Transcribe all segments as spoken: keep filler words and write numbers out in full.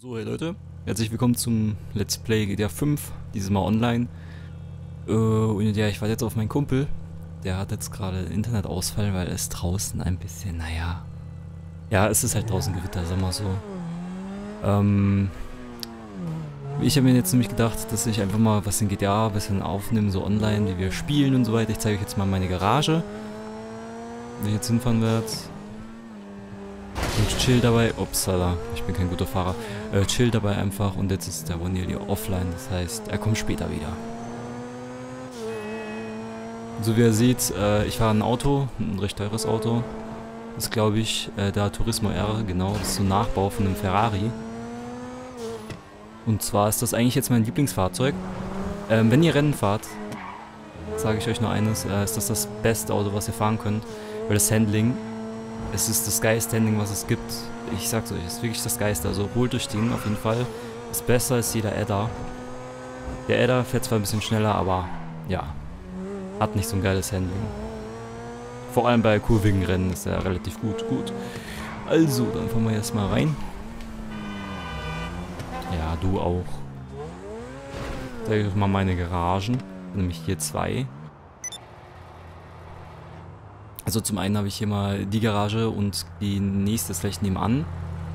So, hey Leute, herzlich willkommen zum Let's Play G T A fünf, dieses Mal online. Äh, und ja, ich warte jetzt auf meinen Kumpel. Der hat jetzt gerade Internetausfall, weil es draußen ein bisschen, naja... Ja, es ist halt draußen Gewitter, sag mal so. Ähm... Ich habe mir jetzt nämlich gedacht, dass ich einfach mal was in G T A ein bisschen aufnehme, so online, wie wir spielen und so weiter. Ich zeige euch jetzt mal meine Garage, wenn ich jetzt hinfahren werde. Und chill dabei, upsala, ich bin kein guter Fahrer, äh, chill dabei einfach und jetzt ist der Vanilli offline, das heißt, er kommt später wieder. So wie ihr seht, äh, ich fahre ein Auto, ein recht teures Auto, das ist glaube ich äh, der Turismo R, genau, das ist so ein Nachbau von einem Ferrari. Und zwar ist das eigentlich jetzt mein Lieblingsfahrzeug. Ähm, wenn ihr Rennen fahrt, sage ich euch nur eines, äh, ist das das beste Auto, was ihr fahren könnt, weil das Handling... Es ist das geilste Handling, was es gibt. Ich sag's euch, es ist wirklich das geilste. Also holt euch den auf jeden Fall. Ist besser als jeder Edda. Der Edda fährt zwar ein bisschen schneller, aber ja, hat nicht so ein geiles Handling. Vor allem bei kurvigen Rennen ist er relativ gut. Gut. Also, dann fahren wir erstmal rein. Ja, du auch. Zeige ich euch mal meine Garagen. Nämlich hier zwei. Also zum einen habe ich hier mal die Garage und die nächste ist gleich nebenan.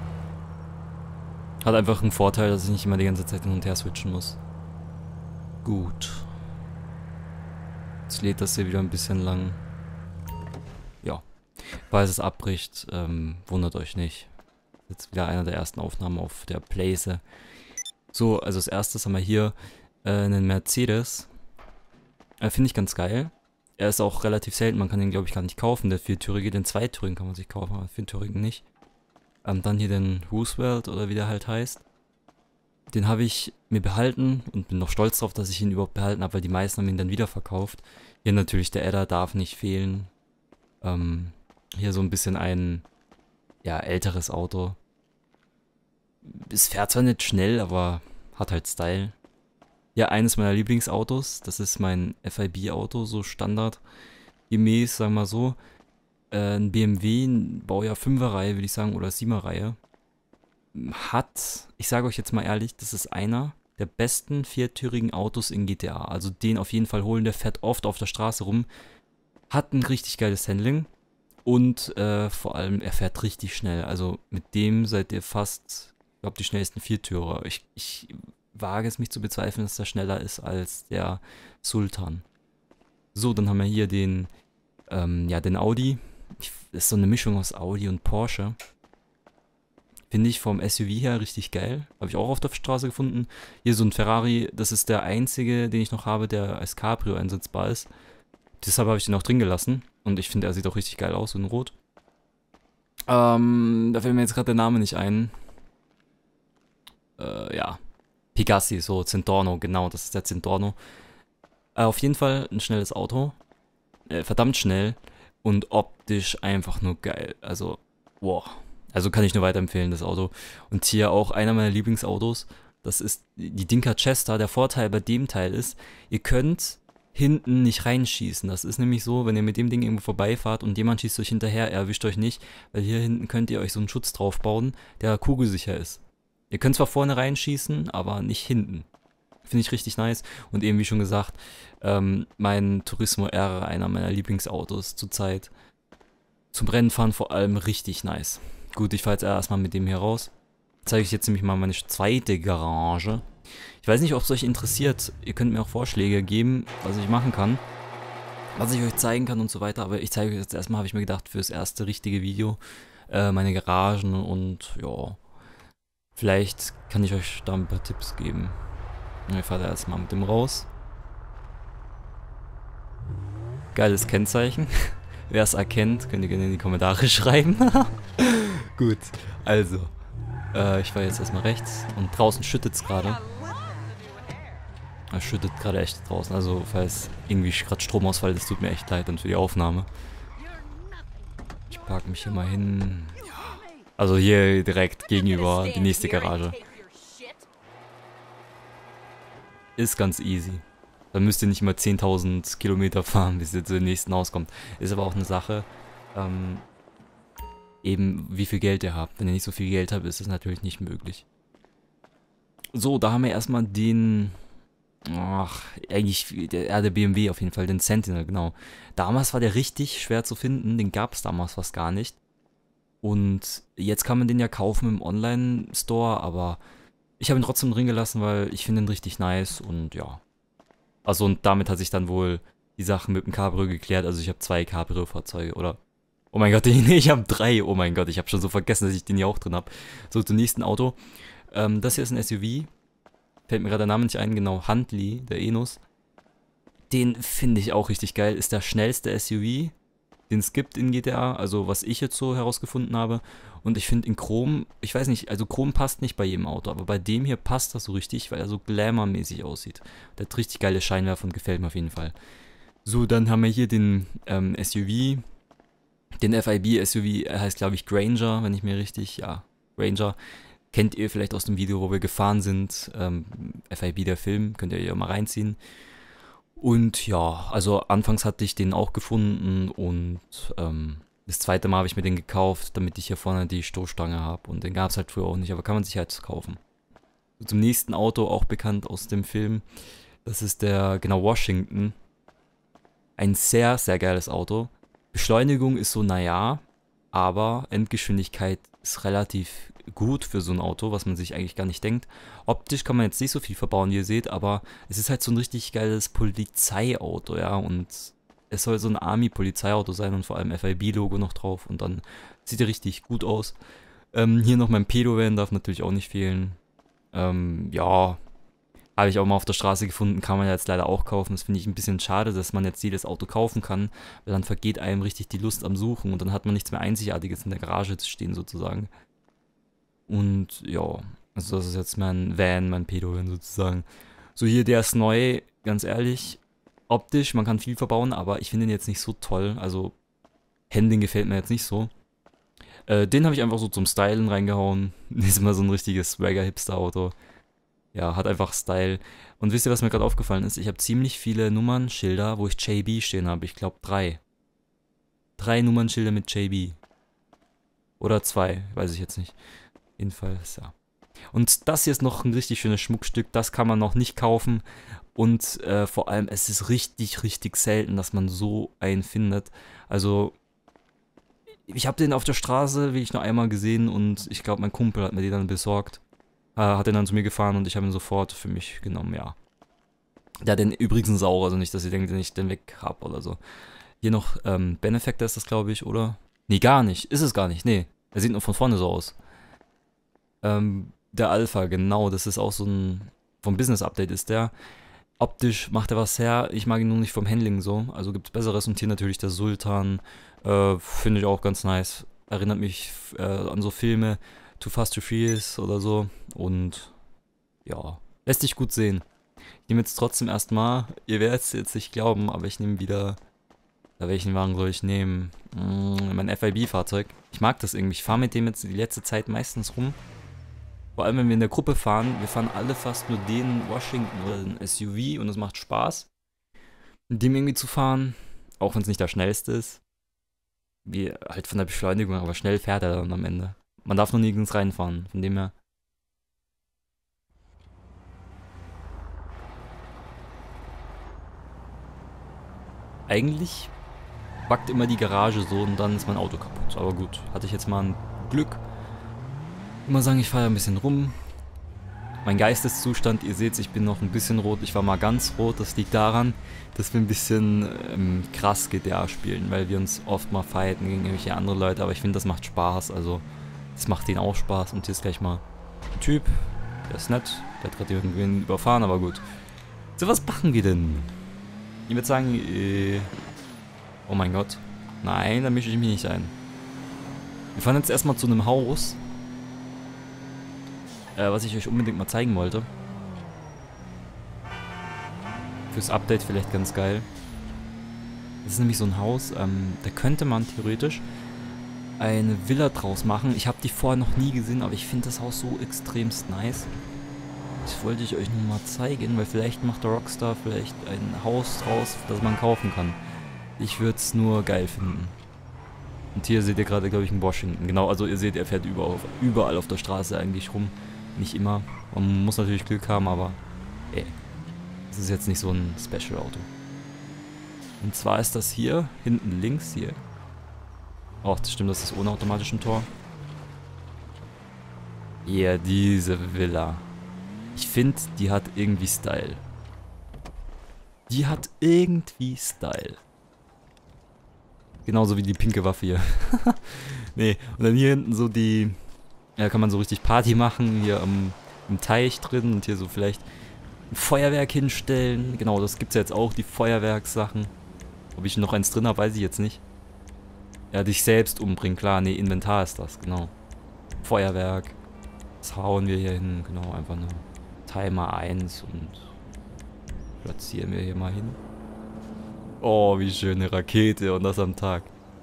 Hat einfach einen Vorteil, dass ich nicht immer die ganze Zeit hin und her switchen muss. Gut. Jetzt lädt das hier wieder ein bisschen lang. Ja. Falls es abbricht, ähm, wundert euch nicht. Jetzt wieder einer der ersten Aufnahmen auf der Playse. So, also als erstes haben wir hier äh, einen Mercedes. Äh, Finde ich ganz geil. Er ist auch relativ selten, man kann den glaube ich gar nicht kaufen, der viertürige, den zweitürigen kann man sich kaufen, aber den viertürigen nicht. Ähm, dann hier den Roosevelt oder wie der halt heißt. Den habe ich mir behalten und bin noch stolz darauf, dass ich ihn überhaupt behalten habe, weil die meisten haben ihn dann wieder verkauft. Hier natürlich der Edda darf nicht fehlen. Ähm, hier so ein bisschen ein, ja, älteres Auto. Es fährt zwar nicht schnell, aber hat halt Style. Ja, eines meiner Lieblingsautos, das ist mein F I B-Auto, so standardgemäß, sagen wir mal so. Äh, ein B M W, ein Baujahr fünfer Reihe, würde ich sagen, oder siebener Reihe. Hat, ich sage euch jetzt mal ehrlich, das ist einer der besten viertürigen Autos in G T A. Also den auf jeden Fall holen, der fährt oft auf der Straße rum. Hat ein richtig geiles Handling. Und äh, vor allem, er fährt richtig schnell. Also mit dem seid ihr fast, ich glaube, die schnellsten Viertürer. Ich, ich wage es mich zu bezweifeln, dass er schneller ist als der Sultan. So, dann haben wir hier den, ähm, ja, den Audi. Ich, das ist so eine Mischung aus Audi und Porsche. Finde ich vom S U V her richtig geil. Habe ich auch auf der Straße gefunden. Hier so ein Ferrari, das ist der einzige, den ich noch habe, der als Cabrio einsetzbar ist. Deshalb habe ich den auch drin gelassen. Und ich finde, er sieht auch richtig geil aus, so in Rot. Ähm, da fällt mir jetzt gerade der Name nicht ein. Äh, ja. Pegassi, so Zentorno, genau, das ist der Zentorno. Äh, auf jeden Fall ein schnelles Auto. Äh, verdammt schnell. Und optisch einfach nur geil. Also, wow. Also kann ich nur weiterempfehlen, das Auto. Und hier auch einer meiner Lieblingsautos. Das ist die Dinka Chester. Der Vorteil bei dem Teil ist, ihr könnt hinten nicht reinschießen. Das ist nämlich so, wenn ihr mit dem Ding irgendwo vorbeifahrt und jemand schießt euch hinterher, er erwischt euch nicht. Weil hier hinten könnt ihr euch so einen Schutz drauf bauen, der kugelsicher ist. Ihr könnt zwar vorne reinschießen, aber nicht hinten. Finde ich richtig nice. Und eben wie schon gesagt, ähm, mein Turismo R, einer meiner Lieblingsautos zurzeit. Zum Rennenfahren vor allem richtig nice. Gut, ich fahre jetzt erstmal mit dem hier raus. Zeige ich jetzt nämlich mal meine zweite Garage. Ich weiß nicht, ob es euch interessiert. Ihr könnt mir auch Vorschläge geben, was ich machen kann. Was ich euch zeigen kann und so weiter. Aber ich zeige euch jetzt erstmal, habe ich mir gedacht, fürs erste richtige Video äh, meine Garagen und ja... Vielleicht kann ich euch da ein paar Tipps geben. Ich fahre da erstmal mit dem raus. Geiles Kennzeichen. Wer es erkennt, könnt ihr gerne in die Kommentare schreiben. Gut, also. Äh, ich fahre jetzt erstmal rechts. Und draußen schüttet es gerade. Es schüttet gerade echt draußen. Also, falls irgendwie gerade Stromausfall ist, tut mir echt leid dann für die Aufnahme. Ich parke mich hier mal hin. Also hier direkt gegenüber die nächste Garage. Ist ganz easy. Dann müsst ihr nicht mal zehntausend Kilometer fahren, bis ihr zu dem nächsten Haus kommt. Ist aber auch eine Sache, ähm, eben wie viel Geld ihr habt. Wenn ihr nicht so viel Geld habt, ist das natürlich nicht möglich. So, da haben wir erstmal den... Ach, eigentlich, der, ja, der B M W auf jeden Fall, den Sentinel, genau. Damals war der richtig schwer zu finden, den gab es damals fast gar nicht. Und jetzt kann man den ja kaufen im Online-Store, aber ich habe ihn trotzdem drin gelassen, weil ich finde ihn richtig nice und ja. Also und damit hat sich dann wohl die Sache mit dem Cabrio geklärt. Also ich habe zwei Cabrio-Fahrzeuge, oder? Oh mein Gott, nee, ich habe drei. Oh mein Gott, ich habe schon so vergessen, dass ich den hier auch drin habe. So, zum nächsten Auto. Ähm, das hier ist ein S U V. Fällt mir gerade der Name nicht ein, genau, Huntley, der Enos. Den finde ich auch richtig geil. Ist der schnellste S U V, den es gibt in G T A, also was ich jetzt so herausgefunden habe. Und ich finde in Chrom, ich weiß nicht, also Chrom passt nicht bei jedem Auto, aber bei dem hier passt das so richtig, weil er so glamourmäßig aussieht. Der hat richtig geile Scheinwerfer und gefällt mir auf jeden Fall. So, dann haben wir hier den ähm, S U V, den F I B S U V, er heißt glaube ich Granger, wenn ich mir richtig, ja, Granger. Kennt ihr vielleicht aus dem Video, wo wir gefahren sind, ähm, F I B der Film, könnt ihr ja mal reinziehen. Und ja, also anfangs hatte ich den auch gefunden und ähm, das zweite Mal habe ich mir den gekauft, damit ich hier vorne die Stoßstange habe. Und den gab es halt früher auch nicht, aber kann man sich halt kaufen. So, zum nächsten Auto, auch bekannt aus dem Film, das ist der, genau, Washington. Ein sehr, sehr geiles Auto. Beschleunigung ist so, naja, aber Endgeschwindigkeit ist relativ gut für so ein Auto, was man sich eigentlich gar nicht denkt. Optisch kann man jetzt nicht so viel verbauen, wie ihr seht, aber es ist halt so ein richtig geiles Polizeiauto, ja, und es soll so ein Army-Polizeiauto sein und vor allem F I B-Logo noch drauf und dann sieht er richtig gut aus. Ähm, hier noch mein Pedo-Van darf natürlich auch nicht fehlen. Ähm, ja, habe ich auch mal auf der Straße gefunden, kann man ja jetzt leider auch kaufen. Das finde ich ein bisschen schade, dass man jetzt jedes Auto kaufen kann, weil dann vergeht einem richtig die Lust am Suchen und dann hat man nichts mehr Einzigartiges in der Garage zu stehen sozusagen. Und ja, also das ist jetzt mein Van, mein Pedo-Van sozusagen. So hier, der ist neu, ganz ehrlich. Optisch, man kann viel verbauen, aber ich finde ihn jetzt nicht so toll. Also Handling gefällt mir jetzt nicht so. Äh, den habe ich einfach so zum Stylen reingehauen. Das ist mal so ein richtiges Swagger-Hipster-Auto. Ja, hat einfach Style. Und wisst ihr, was mir gerade aufgefallen ist? Ich habe ziemlich viele Nummernschilder, wo ich J B stehen habe. Ich glaube drei. Drei Nummernschilder mit J B. Oder zwei, weiß ich jetzt nicht. Jedenfalls, ja. Und das hier ist noch ein richtig schönes Schmuckstück. Das kann man noch nicht kaufen. Und äh, vor allem, es ist richtig, richtig selten, dass man so einen findet. Also, ich habe den auf der Straße wirklich nur einmal gesehen und ich glaube, mein Kumpel hat mir den dann besorgt. Äh, hat den dann zu mir gefahren und ich habe ihn sofort für mich genommen, ja. Der hat den übrigens auch, also nicht, dass ihr denkt, dass ich den weg habe oder so. Hier noch ähm, Benefactor ist das, glaube ich, oder? Nee, gar nicht. Ist es gar nicht, nee. Er sieht nur von vorne so aus. Ähm, der Alpha, genau, das ist auch so ein, vom Business-Update ist der. Optisch macht er was her, ich mag ihn nur nicht vom Handling so, also gibt es Besseres. Und hier natürlich der Sultan, äh, finde ich auch ganz nice. Erinnert mich äh, an so Filme, Too Fast to Furious oder so. Und ja, lässt sich gut sehen. Ich nehme jetzt trotzdem erstmal, ihr werdet es jetzt nicht glauben, aber ich nehme wieder, äh, welchen Wagen soll ich nehmen? Mm, mein F I B-Fahrzeug. Ich mag das irgendwie, ich fahre mit dem jetzt die letzte Zeit meistens rum. Vor allem, wenn wir in der Gruppe fahren, wir fahren alle fast nur den Washington oder den S U V und es macht Spaß, mit dem irgendwie zu fahren, auch wenn es nicht der schnellste ist. Wie halt von der Beschleunigung, aber schnell fährt er dann am Ende. Man darf nur nirgends reinfahren, von dem her. Eigentlich backt immer die Garage so und dann ist mein Auto kaputt. Aber gut, hatte ich jetzt mal ein Glück. Ich muss sagen, ich fahre ein bisschen rum. Mein Geisteszustand, ihr seht, ich bin noch ein bisschen rot. Ich war mal ganz rot. Das liegt daran, dass wir ein bisschen ähm, krass G T A spielen, weil wir uns oft mal fighten gegen irgendwelche andere Leute. Aber ich finde, das macht Spaß. Also, das macht denen auch Spaß. Und hier ist gleich mal ein Typ. Der ist nett. Der hat gerade irgendwen überfahren, aber gut. So, was machen wir denn? Ich würde sagen, äh, oh mein Gott. Nein, da mische ich mich nicht ein. Wir fahren jetzt erstmal zu einem Haus. Was ich euch unbedingt mal zeigen wollte. Fürs Update vielleicht ganz geil. Das ist nämlich so ein Haus, ähm, da könnte man theoretisch eine Villa draus machen. Ich habe die vorher noch nie gesehen, aber ich finde das Haus so extremst nice. Das wollte ich euch nur mal zeigen, weil vielleicht macht der Rockstar vielleicht ein Haus draus, das man kaufen kann. Ich würde es nur geil finden. Und hier seht ihr gerade, glaube ich, einen Washington. Genau, also ihr seht, er fährt überall auf, überall auf der Straße eigentlich rum. Nicht immer. Man muss natürlich Glück haben, aber ey, das ist jetzt nicht so ein Special-Auto. Und zwar ist das hier, hinten links hier. Oh, das stimmt, das ist ohne automatischen Tor. Ja, yeah, diese Villa. Ich finde, die hat irgendwie Style. Die hat irgendwie Style. Genauso wie die pinke Waffe hier. Nee, und dann hier hinten so die... Ja, kann man so richtig Party machen. Hier am, im Teich drin und hier so vielleicht ein Feuerwerk hinstellen. Genau, das gibt's ja jetzt auch, die Feuerwerkssachen. Ob ich noch eins drin habe, weiß ich jetzt nicht. Ja, dich selbst umbringen, klar. Nee, Inventar ist das, genau. Feuerwerk. Das hauen wir hier hin, genau, einfach nur Timer eins und platzieren wir hier mal hin. Oh, wie schöne Rakete und das am Tag.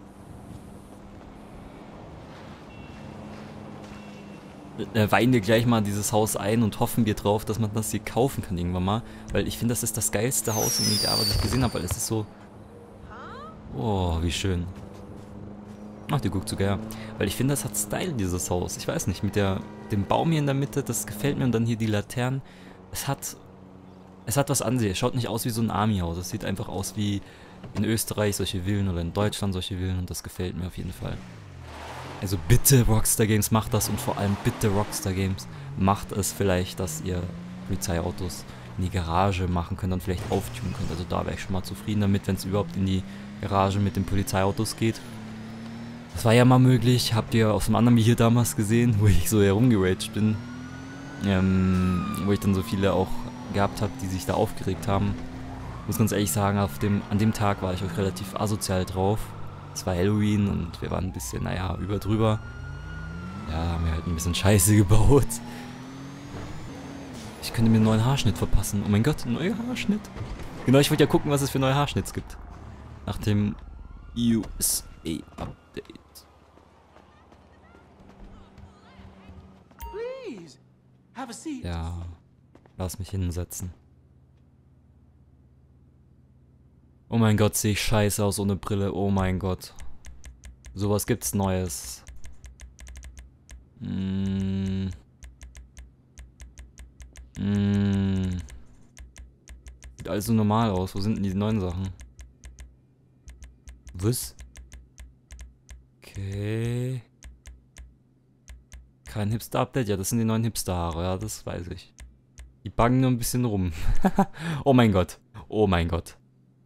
Äh, weihen wir gleich mal dieses Haus ein und hoffen wir drauf, dass man das hier kaufen kann irgendwann mal. Weil ich finde, das ist das geilste Haus in G T A, was ich gesehen habe, weil es ist so... Oh, wie schön. Ach, die guckt sogar. Weil ich finde, das hat Style, dieses Haus. Ich weiß nicht, mit der, dem Baum hier in der Mitte, das gefällt mir. Und dann hier die Laternen. Es hat... Es hat was an sich. Es schaut nicht aus wie so ein Army-Haus. Es sieht einfach aus wie in Österreich solche Villen oder in Deutschland solche Villen. Und das gefällt mir auf jeden Fall. Also bitte Rockstar Games, macht das. Und vor allem bitte Rockstar Games, macht es vielleicht, dass ihr Polizeiautos in die Garage machen könnt und vielleicht auftunen könnt. Also da wäre ich schon mal zufrieden damit, wenn es überhaupt in die Garage mit den Polizeiautos geht. Das war ja mal möglich. Habt ihr aus dem anderen hier damals gesehen, wo ich so herumgeraged bin. Ähm, wo ich dann so viele auch gehabt habe, die sich da aufgeregt haben. Ich muss ganz ehrlich sagen, auf dem, an dem Tag war ich auch relativ asozial drauf. Es war Halloween und wir waren ein bisschen, naja, über drüber. Ja, haben wir halt ein bisschen Scheiße gebaut. Ich könnte mir einen neuen Haarschnitt verpassen. Oh mein Gott, ein neuer Haarschnitt. Genau, ich wollte ja gucken, was es für neue Haarschnitts gibt. Nach dem U S A-Update. Ja, lass mich hinsetzen. Oh mein Gott, sehe ich scheiße aus ohne Brille. Oh mein Gott. Sowas gibt's Neues. Mm. Mm. Sieht alles so normal aus. Wo sind denn die neuen Sachen? Was? Okay. Kein Hipster-Update? Ja, das sind die neuen Hipster-Haare. Ja, das weiß ich. Die bangen nur ein bisschen rum. Oh mein Gott. Oh mein Gott.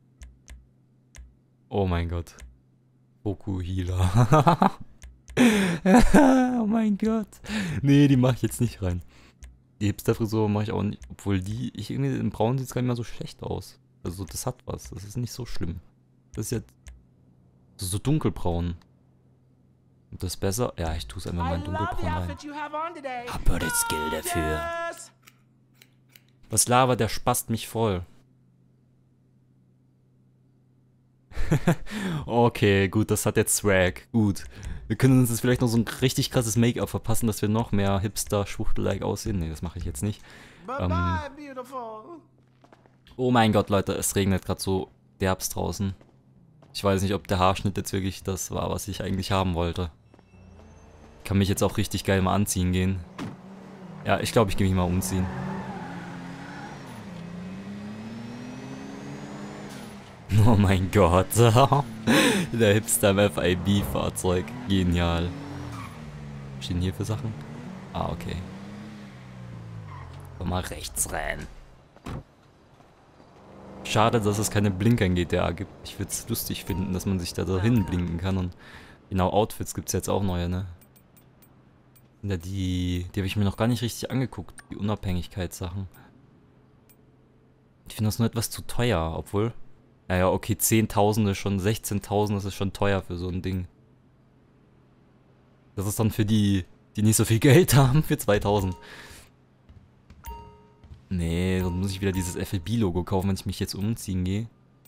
Oh mein Gott. Fokuhila. Oh mein Gott. Nee, die mache ich jetzt nicht rein. Die Hipster-Frisur mache ich auch nicht. Obwohl die, ich irgendwie im Braun sieht es gar nicht mehr so schlecht aus. Also das hat was. Das ist nicht so schlimm. Das ist jetzt so dunkelbraun. Und das ist besser? Ja, ich tue es einfach mal in dunkelbraun rein. Hab aber den Skill dafür. Was Lava, der spast mich voll. Okay, gut, das hat jetzt Swag. Gut. Wir können uns jetzt vielleicht noch so ein richtig krasses Make-up verpassen, dass wir noch mehr Hipster-Schwuchtel-like aussehen. Nee, das mache ich jetzt nicht. Ähm, oh mein Gott, Leute, es regnet gerade so derbst draußen. Ich weiß nicht, ob der Haarschnitt jetzt wirklich das war, was ich eigentlich haben wollte. Ich kann mich jetzt auch richtig geil mal anziehen gehen. Ja, ich glaube, ich gehe mich mal umziehen. Oh mein Gott. Der Hipster im F I B-Fahrzeug. Genial. Was stehen hier für Sachen? Ah, okay. Komm mal rechts rein. Schade, dass es keine Blinker in G T A gibt. Ich würde es lustig finden, dass man sich da dahin blinken kann. Und genau, Outfits gibt es jetzt auch neue, ne? Ja, die, die habe ich mir noch gar nicht richtig angeguckt. Die Unabhängigkeitssachen. Ich finde das nur etwas zu teuer, obwohl... Naja, okay, zehntausend ist schon, sechzehntausend, das ist schon teuer für so ein Ding. Das ist dann für die, die nicht so viel Geld haben, für zweitausend. Nee, dann muss ich wieder dieses F L B-Logo kaufen, wenn ich mich jetzt umziehen gehe.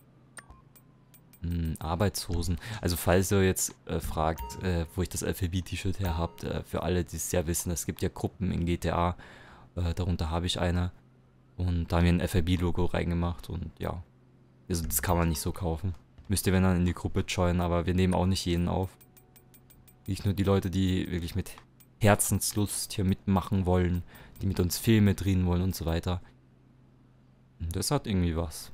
Hm, Arbeitshosen. Also falls ihr jetzt äh, fragt, äh, wo ich das F L B-T-Shirt her habt, äh, für alle, die es ja wissen, es gibt ja Gruppen in G T A. Äh, darunter habe ich eine. Und da haben wir ein F L B-Logo reingemacht und ja. Also das kann man nicht so kaufen. Müsst ihr wenn dann in die Gruppe joinen, aber wir nehmen auch nicht jeden auf. Nicht nur die Leute, die wirklich mit Herzenslust hier mitmachen wollen, die mit uns Filme drehen wollen und so weiter. Das hat irgendwie was.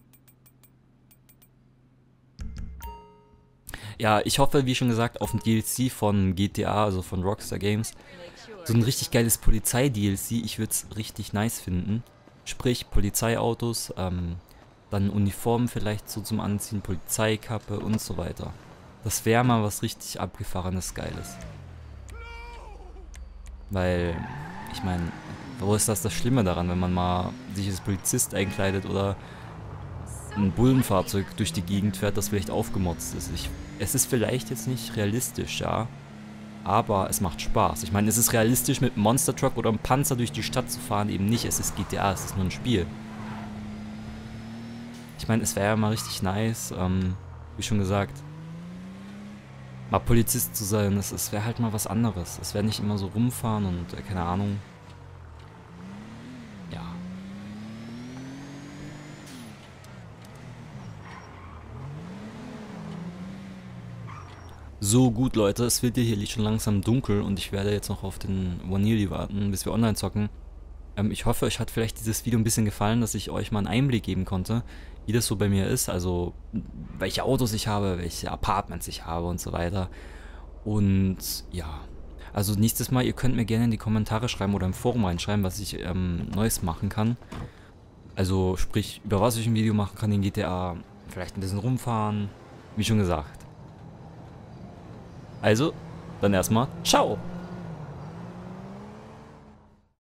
Ja, ich hoffe, wie schon gesagt, auf ein D L C von G T A, also von Rockstar Games. So ein richtig geiles Polizei-D L C, ich würde es richtig nice finden. Sprich, Polizeiautos, ähm, dann Uniformen vielleicht so zum Anziehen, Polizeikappe und so weiter. Das wäre mal was richtig abgefahrenes, Geiles. Weil, ich meine, wo ist das das Schlimme daran, wenn man mal sich als Polizist einkleidet oder ein Bullenfahrzeug durch die Gegend fährt, das vielleicht aufgemotzt ist. Ich, es ist vielleicht jetzt nicht realistisch, ja, aber es macht Spaß. Ich meine, es ist realistisch, mit einem Monster Truck oder einem Panzer durch die Stadt zu fahren, eben nicht. Es ist G T A, es ist nur ein Spiel. Ich meine, es wäre ja mal richtig nice, ähm, wie schon gesagt, mal Polizist zu sein. Es, es wäre halt mal was anderes. Es wäre nicht immer so rumfahren und äh, keine Ahnung. Ja. So gut, Leute, es wird hier schon langsam dunkel und ich werde jetzt noch auf den Vanilli warten, bis wir online zocken. Ähm, ich hoffe, euch hat vielleicht dieses Video ein bisschen gefallen, dass ich euch mal einen Einblick geben konnte, wie das so bei mir ist, also welche Autos ich habe, welche Apartments ich habe und so weiter. Und ja, also nächstes Mal, ihr könnt mir gerne in die Kommentare schreiben oder im Forum reinschreiben, was ich ähm, Neues machen kann. Also sprich, über was ich ein Video machen kann in G T A, vielleicht ein bisschen rumfahren, wie schon gesagt. Also, dann erstmal, ciao!